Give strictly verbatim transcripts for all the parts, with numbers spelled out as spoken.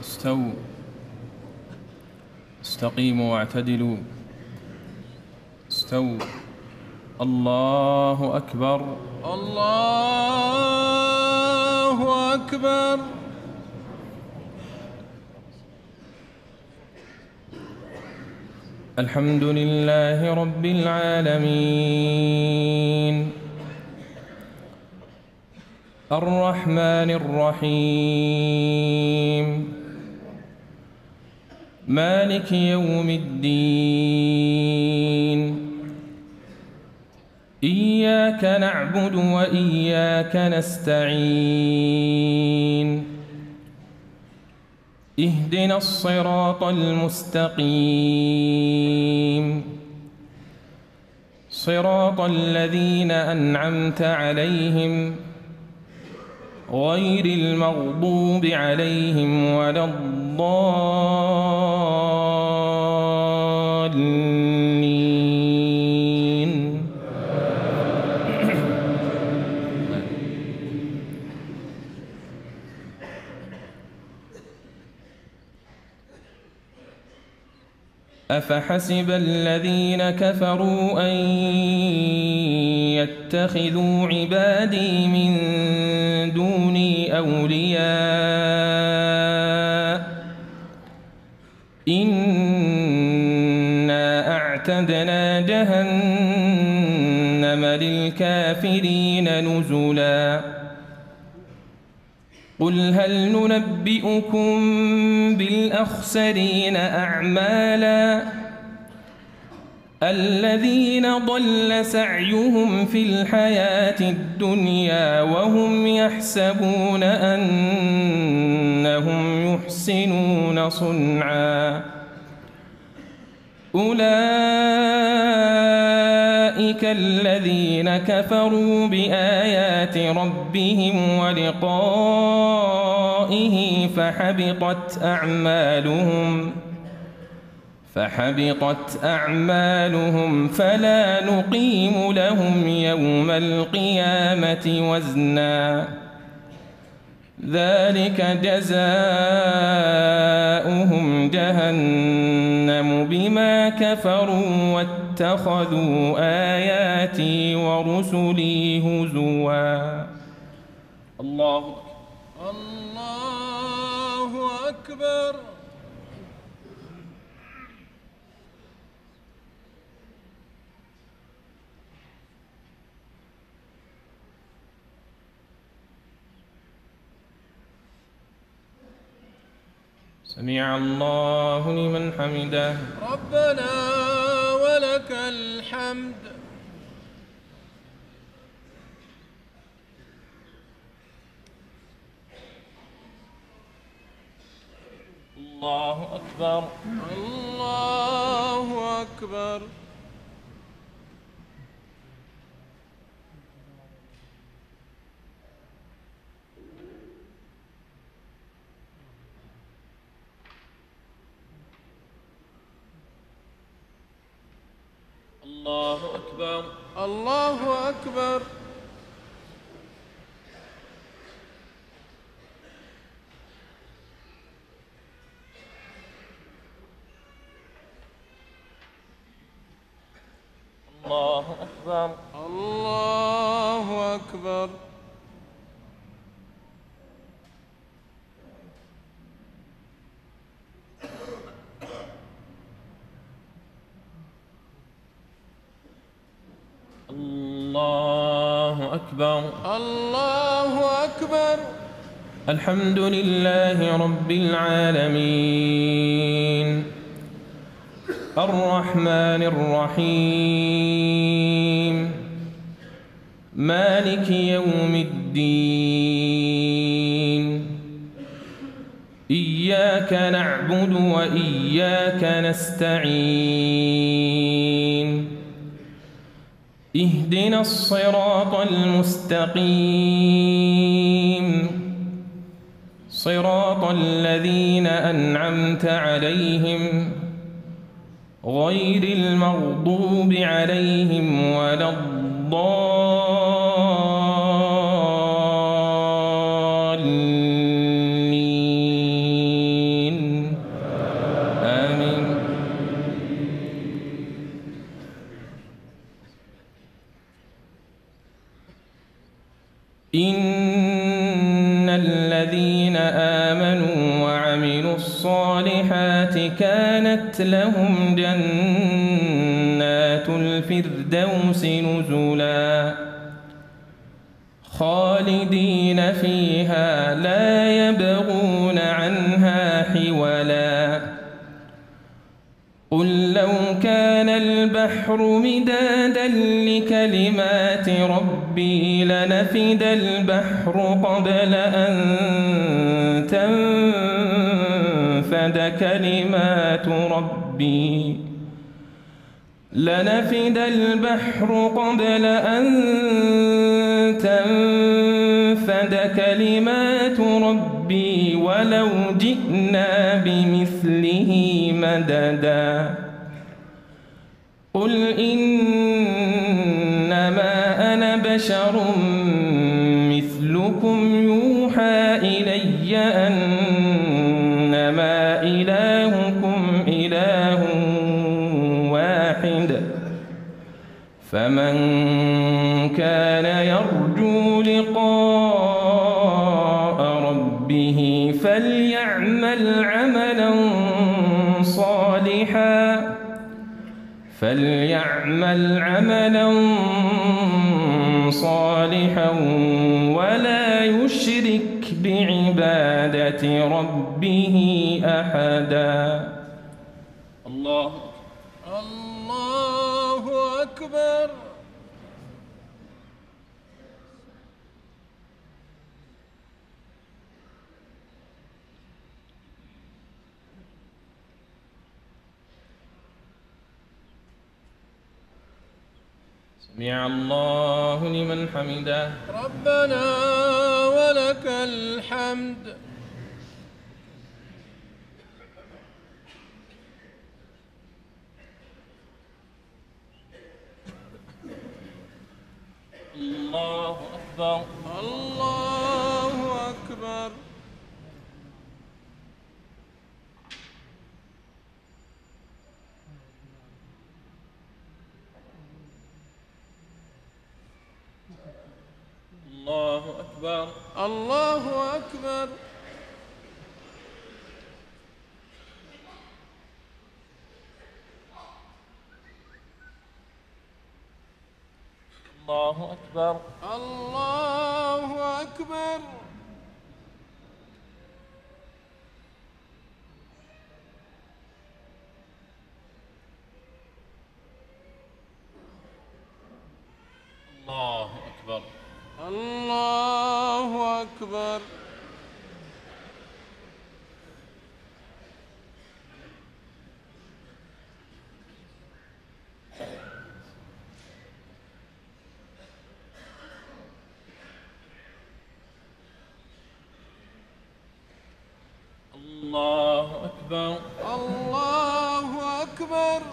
استووا استقيموا واعتدلوا استووا. الله أكبر الله أكبر. الحمد لله رب العالمين الرحمن الرحيم مالك يوم الدين إياك نعبد وإياك نستعين اهدنا الصراط المستقيم صراط الذين أنعمت عليهم غير المغضوب عليهم ولا الضالين. أفحسب الذين كفروا أن يتخذوا عبادي من دوني أولياء إنا أعتدنا جهنم للكافرين نزلا. قل هل ننبئكم بالأخسرين أعمالا الذين ضل سعيهم في الحياة الدنيا وهم يحسبون أنهم يحسنون صنعا أولئك الذين كفروا بآيات ربهم ولقائه فحبطت أعمالهم فحبطت أعمالهم فلا نقيم لهم يوم القيامة وزنا ذلك جزاؤهم جهنم بما كفروا واتخذوا آياتي ورسلي هزوا. الله الله أكبر. سمع الله لمن حمده. ربنا ولك الحمد. الله أكبر. الله أكبر. الله أكبر. الله أكبر. الله أكبر. الله أكبر. الله أكبر. الله أكبر. الحمد لله رب العالمين الرحمن الرحيم مالك يوم الدين إياك نعبد وإياك نستعين اهدنا الصراط المستقيم صراط الذين أنعمت عليهم غير المغضوب عليهم ولا الضالين. الصالحات كانت لهم جنات الفردوس نزلا خالدين فيها لا يبغون عنها حولا قل لو كان البحر مدادا لكلمات ربي لنفد البحر قبل أن تنفد كلمات ربي لنفد البحر قبل أن تنفد كلمات ربي ولو جئنا بمثله مددا قل إنما أنا بشر مثلكم يوحى إلي أنما إلهكم إله واحد فمن كان يرجو لقاء ربه فليعمل عملا صالحا فليعمل عملا صالحا ولا يشرك بعبادة ربه أحدا. الله الله أكبر. سمع الله لمن حمده. ربنا ولك الحمد. الله أكبر. الله أكبر. الله أكبر. الله أكبر. الله أكبر. الله أكبر. الله أكبر. الله أكبر. الله أكبر. الله أكبر.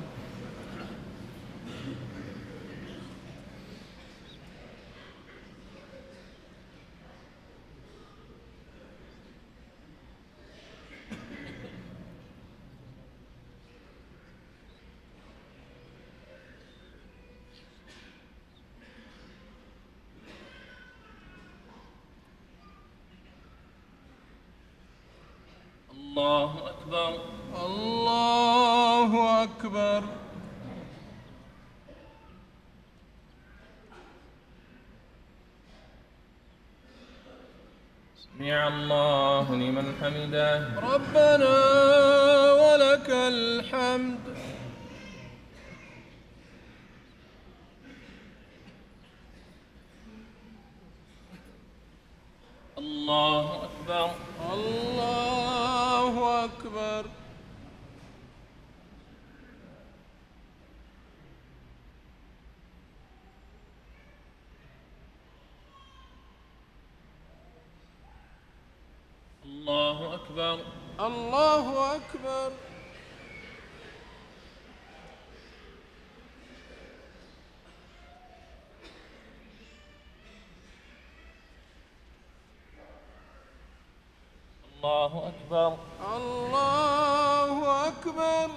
الله أكبر. الله أكبر. سمع الله لمن حمده. ربنا ولك الحمد. الله أكبر. الله أكبر. الله أكبر. الله أكبر. الله أكبر. الله أكبر.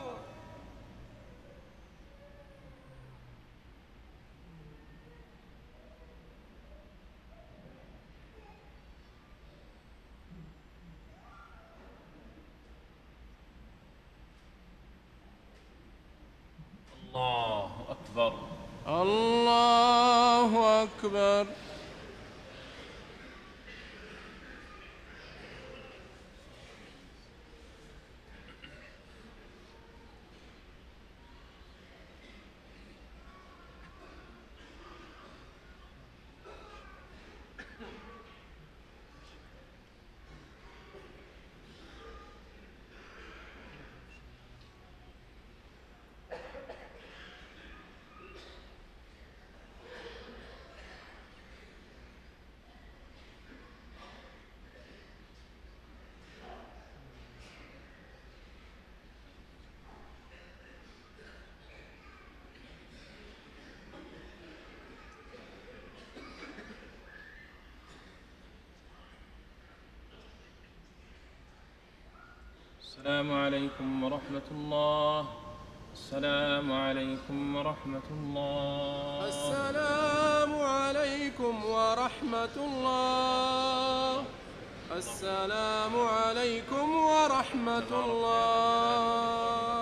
أكبر الله أكبر. السلام عليكم ورحمة الله. السلام عليكم ورحمة الله. السلام عليكم ورحمة الله. السلام عليكم ورحمة الله.